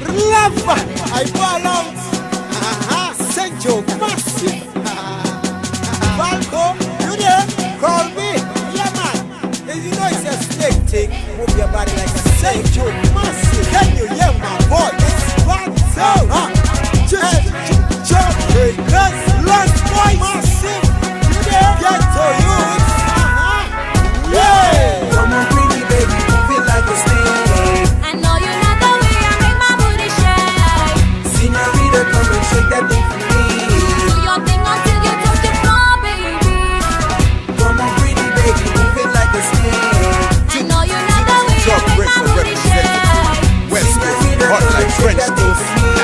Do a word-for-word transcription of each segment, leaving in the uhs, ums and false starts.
Love, I fall out. Uh-huh. Send you massive. Falcon, you there? Call me. Yeah, man. And you know it's a snake thing. Move your body like a snake. Send you massive. Can you hear my voice? What's up? Uh-huh. Jawbreakerz, lost voice. Massive. You there? Get to you. Uh-huh. Yeah. Come on, pretty baby, move it like a snake. I know you love the way I make my booty shake. Señorita, come and shake that thing for me. Do your thing until you touch the floor, baby. Come on, pretty baby, move it like a snake. I know you love the way I make my booty shake. West Coast, hot like French toast.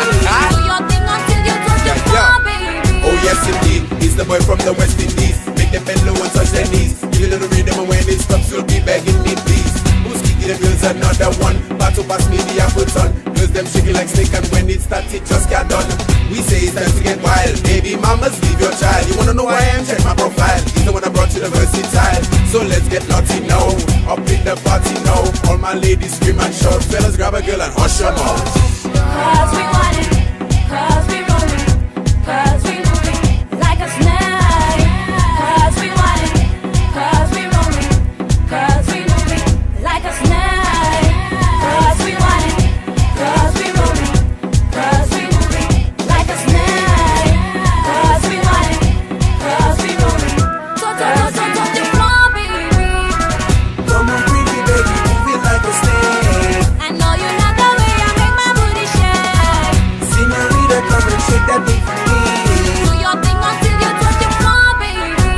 Do your thing until you touch the floor, baby. Oh yes indeed, he's the boy from the West Indies. Make them bend low and touch their knees. Give a little rhythm and when it stops you'll be begging me please. Who's kicking the girls another one? Battle pass me the apple ton. Girls them shaking like snake and when it starts it just got done. We say it's time to get wild. Baby mamas leave your child. You wanna know who I am? Check my profile. He's the one that brought you the versatile. So let's get naughty now. Up in the party now. All my ladies scream and shout. Fellas grab a girl and hush them out. Cause we want it, cause we rolling, cause we moving like a snake. Cause we want it, cause we rolling, cause we moving like a snake. Cause we want it, cause we rolling, cause we moving like a snake. Cause we want it, cause we rolling. Touch, touch, touch, touch the floor, baby. Come on, pretty baby, move it like a snake. I know you love the way I make my booty shake. Señorita, come and shake that thing for me. Do your thing until you touch the floor, baby.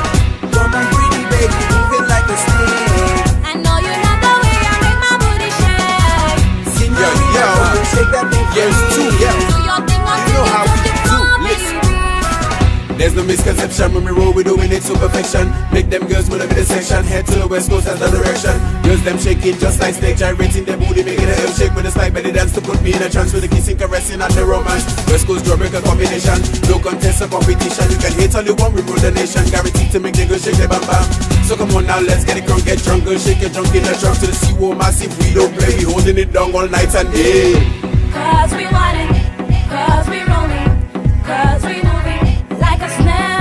Come on, pretty baby, move it like a snake. I know you love the way I make my booty shake. Señorita, yo. come and shake that thing for Yes me. too, yeah. Do your thing until know you how touch we the do. floor, Listen. baby. There's no misconception when we roll, we doing it to perfection. Make them girls move up in the section, head to the west coast as the direction. Girls them shaking just like snake, gyrating their booty, making a hip shake with a slide belly dance to put me in a trance with the kissing, caressing and the romance. West coast Jawbreakerz combination, no contest or competition. You can hate all you want, we rule the nation, guaranteed to make the girls shake their bam bam. So come on now, let's get it crunk, get drunk, girls shake it drunk in the trunk to the C O massive. We don't play, we holding it down all night and day. Cause we want it, cause we rolling, cause we moving like a snake.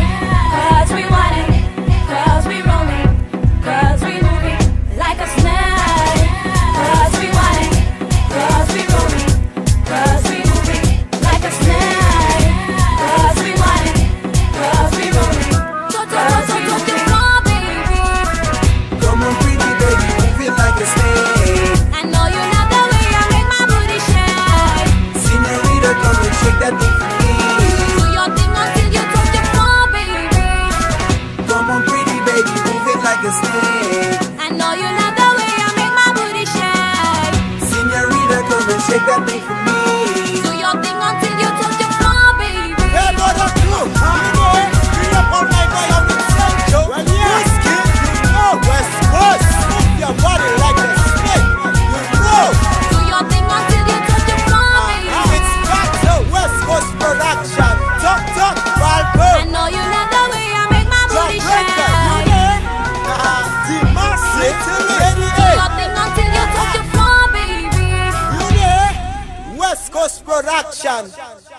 Cause we want it, cause we rolling, cause we moving like a snake. Cause we want it, cause we rolling, cause we moving like a snake. Cause we want it, cause we rolling, touch, touch, touch, touch the floor, baby. Come on, pretty baby, move it like a snake. I know you love the way I make my booty shake. Señorita, come and shake that thing for me. Do your thing until you touch the floor, baby. Come on, pretty baby, move it like a snake. I know you love the way I make my booty shake. Señorita, come and shake that thing for me. Do your thing until you touch the floor, baby. Hey, brother, clue. You know, bring up all my guy on the Sancho. When you whiskey, you know, West Coast. Move your body like a snake. You know. Do your thing until you touch the floor, baby. Uh-huh. It's back to West Coast production. Talk, talk, I Falcon. know you love the way I make my booty Jawbreakerz, you shake. know. Uh-huh. The massive. Do Ready, your thing until you touch the floor, baby. you know. West Coast production.